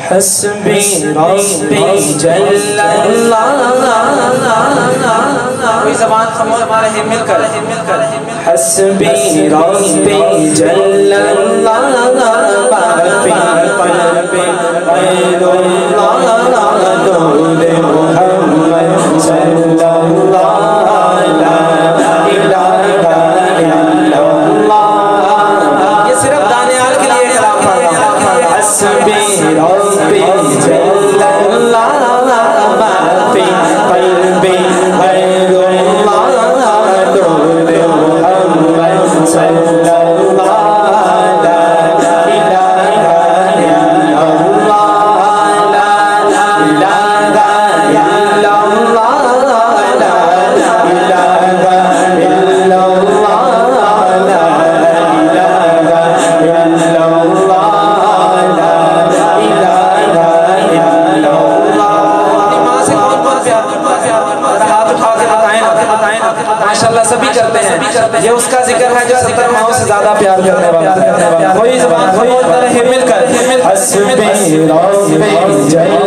حسبی ربی جل اللہ کوئی زبان خاموش رہے مل کر حسبی ربی جل اللہ باقی قلب غیر اللہ نور محمد صلی اللہ لا الہ الا اللہ. یہ صرف دانیال کے لیے کلام پڑھ رہا ہوں. حسبی ربی جل اللہ باقی قلب غیر اللہ نور محمد صلی اللہ لا الہ الا اللہ لا الہ الا اللہ لا الہ الا اللہ لا الہ الا اللہ لا الہ الا اللہ. ماں سے کون کون پیار کرتا ہے؟ ہاتھ اٹھا کے بتائیں نا. ماشاءاللہ سبھی کرتے ہیں. یہ اس کا ذکر ہے جو 70 ماہوں سے زیادہ پیار کرنے والا ہے. کوئی زبان خاموش رہے مل کر حسبی ربی جل